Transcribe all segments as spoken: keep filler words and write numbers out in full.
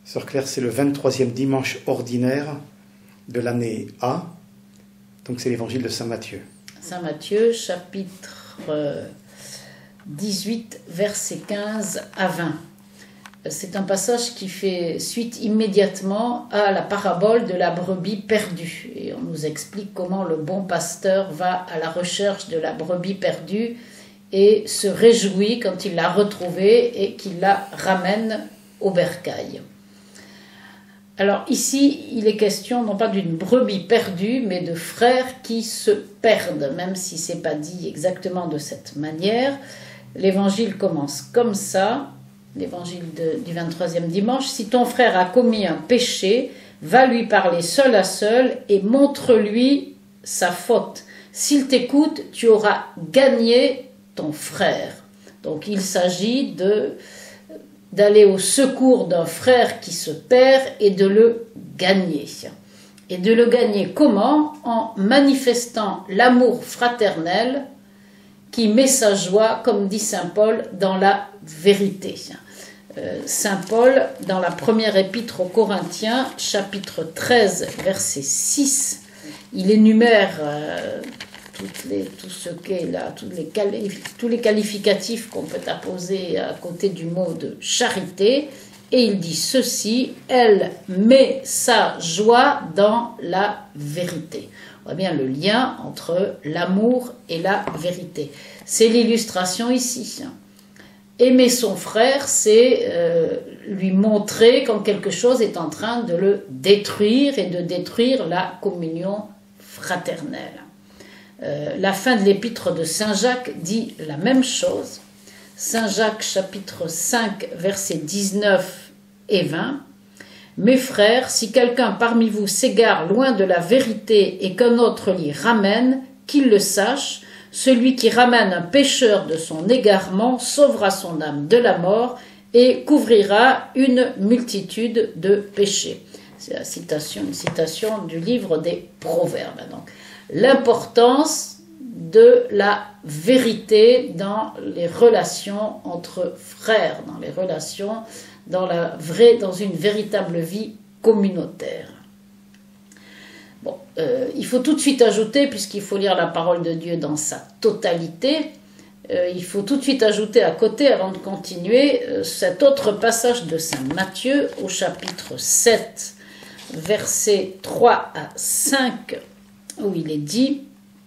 Sœur Claire, c'est le vingt-troisième dimanche ordinaire de l'année A, donc c'est l'évangile de Saint Matthieu. Saint Matthieu, chapitre dix-huit, versets quinze à vingt. C'est un passage qui fait suite immédiatement à la parabole de la brebis perdue. Et on nous explique comment le bon pasteur va à la recherche de la brebis perdue et se réjouit quand il l'a retrouvée et qu'il la ramène au bercail. Alors ici, il est question non pas d'une brebis perdue, mais de frères qui se perdent, même si ce n'est pas dit exactement de cette manière. L'évangile commence comme ça, l'évangile de, du vingt-troisième dimanche. « Si ton frère a commis un péché, va lui parler seul à seul et montre-lui sa faute. S'il t'écoute, tu auras gagné ton frère. » Donc il s'agit de... d'aller au secours d'un frère qui se perd et de le gagner. Et de le gagner comment? En manifestant l'amour fraternel qui met sa joie, comme dit saint Paul, dans la vérité. Euh, saint Paul, dans la première épître aux Corinthiens, chapitre treize, verset six, il énumère euh, toutes les, tout ce qu'est là, tous les, qualif, tous les qualificatifs qu'on peut apposer à côté du mot de charité, et il dit ceci: elle met sa joie dans la vérité. On voit bien le lien entre l'amour et la vérité. C'est l'illustration ici. Aimer son frère, c'est euh, lui montrer quand quelque chose est en train de le détruire et de détruire la communion fraternelle. Euh, la fin de l'épître de saint Jacques dit la même chose. saint Jacques chapitre cinq versets dix-neuf et vingt. Mes frères, si quelqu'un parmi vous s'égare loin de la vérité et qu'un autre l'y ramène, qu'il le sache, celui qui ramène un pécheur de son égarement sauvera son âme de la mort et couvrira une multitude de péchés. C'est la citation, une citation du livre des Proverbes. Donc, l'importance de la vérité dans les relations entre frères, dans les relations dans, la vraie, dans une véritable vie communautaire. Bon, euh, il faut tout de suite ajouter, puisqu'il faut lire la parole de Dieu dans sa totalité, euh, il faut tout de suite ajouter à côté, avant de continuer, euh, cet autre passage de saint Matthieu au chapitre sept, versets trois à cinq, où il est dit: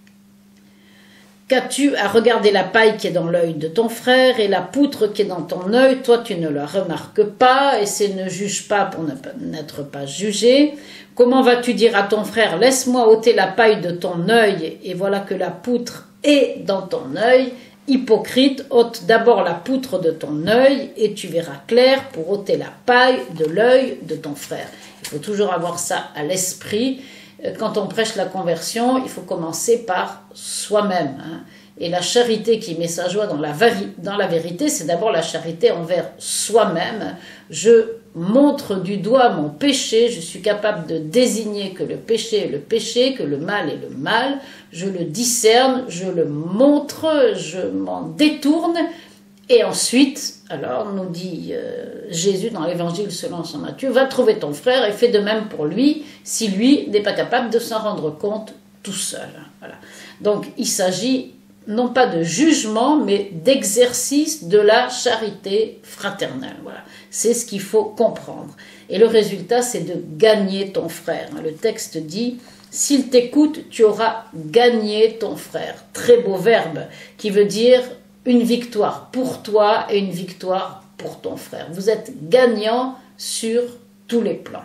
qu'as-tu à regarder la paille qui est dans l'œil de ton frère et la poutre qui est dans ton œil, toi tu ne la remarques pas, et c'est ne juge pas pour n'être pas jugé. Comment vas-tu dire à ton frère: laisse-moi ôter la paille de ton œil, et voilà que la poutre est dans ton œil? Hypocrite, ôte d'abord la poutre de ton œil, et tu verras clair pour ôter la paille de l'œil de ton frère. Il faut toujours avoir ça à l'esprit. Quand on prêche la conversion, il faut commencer par soi-même. Hein. Et la charité qui met sa joie dans la, dans la vérité, c'est d'abord la charité envers soi-même. Je montre du doigt mon péché, je suis capable de désigner que le péché est le péché, que le mal est le mal. Je le discerne, je le montre, je m'en détourne. Et ensuite, alors nous dit euh, Jésus dans l'évangile selon saint Matthieu, va trouver ton frère et fais de même pour lui, si lui n'est pas capable de s'en rendre compte tout seul. Voilà. Donc il s'agit non pas de jugement, mais d'exercice de la charité fraternelle. Voilà. C'est ce qu'il faut comprendre. Et le résultat, c'est de gagner ton frère. Le texte dit: s'il t'écoute, tu auras gagné ton frère. Très beau verbe qui veut dire une victoire pour toi et une victoire pour ton frère. Vous êtes gagnant sur tous les plans.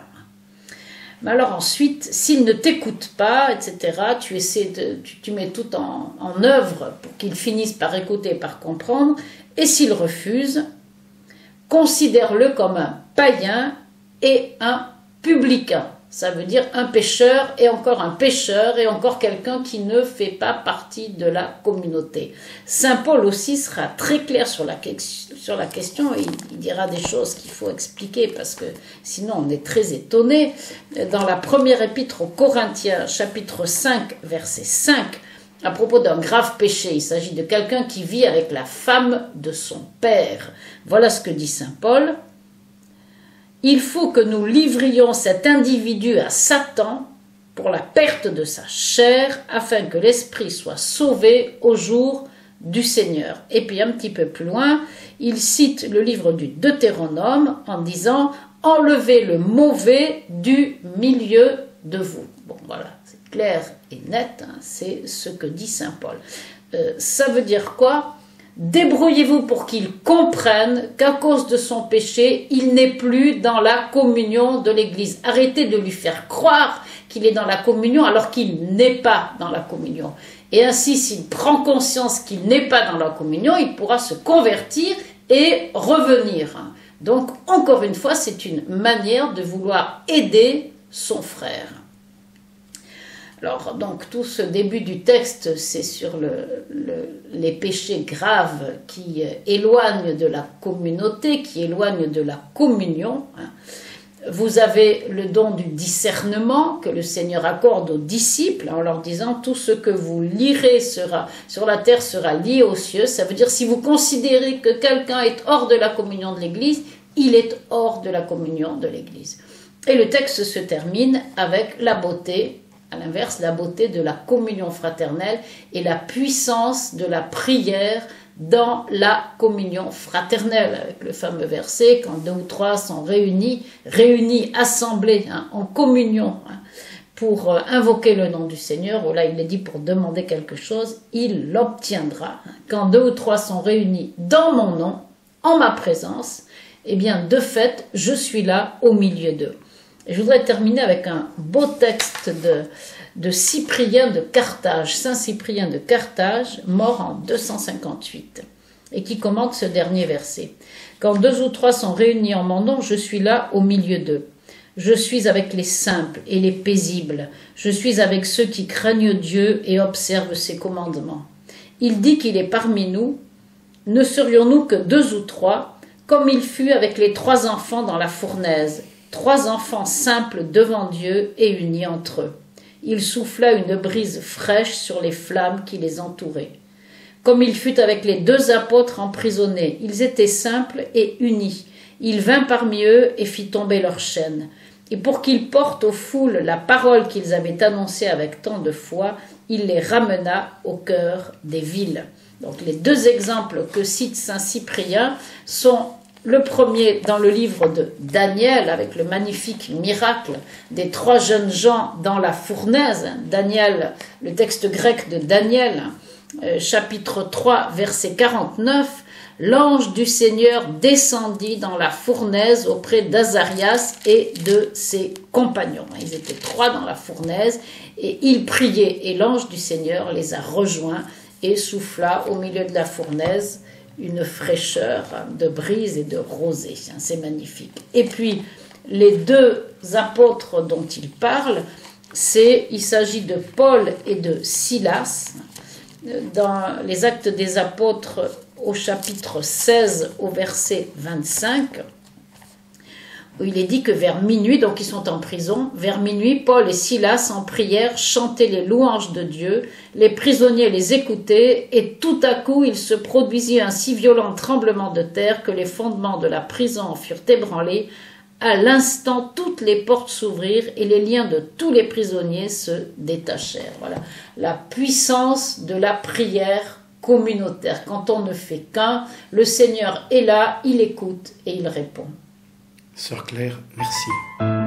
Mais alors ensuite, s'il ne t'écoute pas, et cetera, tu essaies de, tu, tu mets tout en, en œuvre pour qu'il finisse par écouter, par comprendre, et s'il refuse, considère-le comme un païen et un publicain. Ça veut dire un pécheur et encore un pécheur et encore quelqu'un qui ne fait pas partie de la communauté. Saint Paul aussi sera très clair sur la, sur la question et il, il dira des choses qu'il faut expliquer parce que sinon on est très étonné. Dans la première épître aux Corinthiens, chapitre cinq, verset cinq, à propos d'un grave péché, il s'agit de quelqu'un qui vit avec la femme de son père. Voilà ce que dit Saint Paul. Il faut que nous livrions cet individu à Satan pour la perte de sa chair, afin que l'esprit soit sauvé au jour du Seigneur. Et puis un petit peu plus loin, il cite le livre du Deutéronome en disant « Enlevez le mauvais du milieu de vous ». Bon, voilà, c'est clair et net, hein, c'est ce que dit saint Paul. Euh, ça veut dire quoi? Débrouillez-vous pour qu'il comprenne qu'à cause de son péché, il n'est plus dans la communion de l'Église. Arrêtez de lui faire croire qu'il est dans la communion alors qu'il n'est pas dans la communion. Et ainsi, s'il prend conscience qu'il n'est pas dans la communion, il pourra se convertir et revenir. Donc, encore une fois, c'est une manière de vouloir aider son frère. Alors, donc, tout ce début du texte, c'est sur le, le, les péchés graves qui éloignent de la communauté, qui éloignent de la communion. Vous avez le don du discernement que le Seigneur accorde aux disciples en leur disant « Tout ce que vous lirez sera, sur la terre sera lié aux cieux ». Ça veut dire si vous considérez que quelqu'un est hors de la communion de l'Église, il est hors de la communion de l'Église. Et le texte se termine avec la beauté, à l'inverse, la beauté de la communion fraternelle et la puissance de la prière dans la communion fraternelle, avec le fameux verset, quand deux ou trois sont réunis, réunis, assemblés, hein, en communion, hein, pour euh, invoquer le nom du Seigneur, ou là il est dit pour demander quelque chose, il l'obtiendra. Quand deux ou trois sont réunis dans mon nom, en ma présence, eh bien de fait, je suis là au milieu d'eux. Et je voudrais terminer avec un beau texte de, de Cyprien de Carthage, Saint Cyprien de Carthage, mort en deux cent cinquante-huit, et qui commente ce dernier verset. « Quand deux ou trois sont réunis en mon nom, je suis là au milieu d'eux. Je suis avec les simples et les paisibles. Je suis avec ceux qui craignent Dieu et observent ses commandements. Il dit qu'il est parmi nous. Ne serions-nous que deux ou trois, comme il fut avec les trois enfants dans la fournaise, trois enfants simples devant Dieu et unis entre eux. Il souffla une brise fraîche sur les flammes qui les entouraient. Comme il fut avec les deux apôtres emprisonnés, ils étaient simples et unis. Il vint parmi eux et fit tomber leurs chaînes. Et pour qu'ils portent aux foules la parole qu'ils avaient annoncée avec tant de foi, il les ramena au cœur des villes. Donc les deux exemples que cite saint Cyprien sont le premier dans le livre de Daniel, avec le magnifique miracle des trois jeunes gens dans la fournaise. Daniel, le texte grec de Daniel, euh, chapitre trois, verset quarante-neuf, l'ange du Seigneur descendit dans la fournaise auprès d'Azarias et de ses compagnons. Ils étaient trois dans la fournaise et ils priaient, et l'ange du Seigneur les a rejoints et souffla au milieu de la fournaise une fraîcheur de brise et de rosée. C'est magnifique. Et puis, les deux apôtres dont il parle, c'est, il s'agit de Paul et de Silas. Dans les Actes des Apôtres, au chapitre seize, au verset vingt-cinq, où il est dit que vers minuit, donc ils sont en prison, vers minuit, Paul et Silas en prière chantaient les louanges de Dieu, les prisonniers les écoutaient, et tout à coup il se produisit un si violent tremblement de terre que les fondements de la prison en furent ébranlés. À l'instant, toutes les portes s'ouvrirent et les liens de tous les prisonniers se détachèrent. Voilà, la puissance de la prière communautaire. Quand on ne fait qu'un, le Seigneur est là, il écoute et il répond. Sœur Claire, merci.